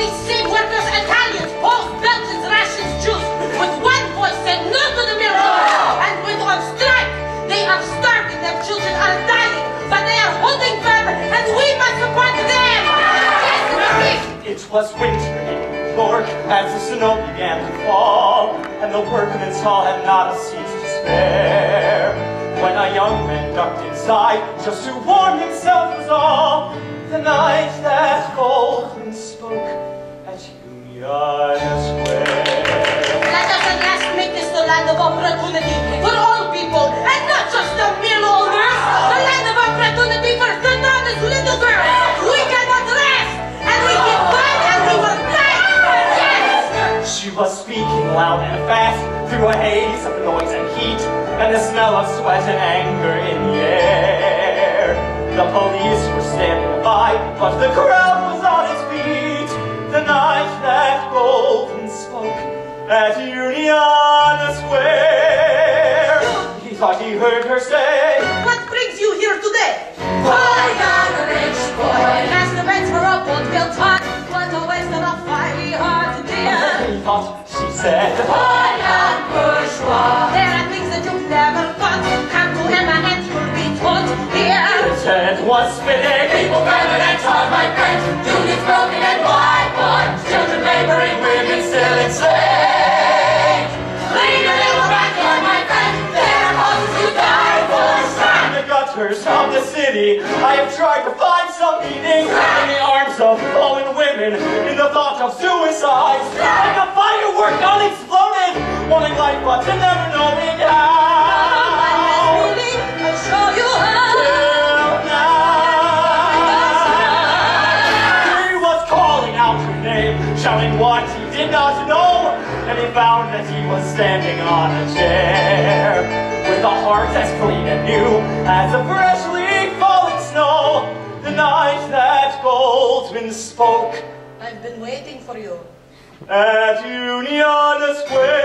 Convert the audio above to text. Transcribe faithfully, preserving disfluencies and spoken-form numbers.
these same workers, Italians, Poles, Belgians, Russians, Jews, with one voice said no to the miracle and went on strike. They are starving, their children are dying, but they are holding firm, and we must support them. It was winter in New York as the snow began to fall, and the workmen's hall had not a seat to spare. When a young man ducked inside just to warm himself was all, the night that Goldman spoke at Union Square. Let us at last make this the land of opportunity for all people, and not just the mill owners. The land of opportunity for the honest little girls. We cannot rest, and we can fight, and we will fight. Yes! She was speaking loud and fast through a haze of noise and heat, and the smell of sweat and anger in the air. The police were standing by, but the crowd was on its feet. The night that Goldman spoke at Union Square. He thought he heard her say, "What brings you here today?" I am a rich boy. As the beds were up on built hot, what a waste of a fiery heart, dear. He thought she said, I am bourgeois. There are things that you've never got. Come to Emma and you'll be taught here. his head was spinning. People gathered and taught my friend. Unions broken and whiteboard. Children laboring, women still enslaved. Leave a little backyard, my friend. There are causes who die for strife. In the gutters of the city, I have tried to find some meaning in the arms of fallen women, in the thought of suicide. Like a firework unexploded, wanting life but never knowing how. I'll show you how. Till now, he was calling out her name, shouting what he did not know, and he found that he was standing on a chair, with a heart as clean and new as a freshly falling snow. The night that Goldman spoke, I've been waiting for you. at Union Square.